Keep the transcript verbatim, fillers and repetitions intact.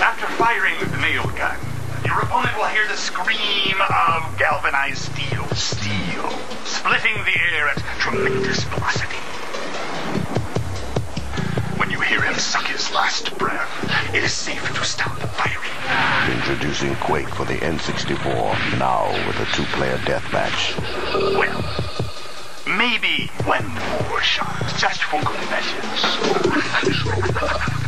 After firing the nail gun, your opponent will hear the scream of galvanized steel. Steel. Splitting the air at tremendous velocity. When you hear him suck his last breath, it is safe to stop firing. Introducing Quake for the N sixty-four, now with a two-player deathmatch. Well, maybe one more shot, just for good measures.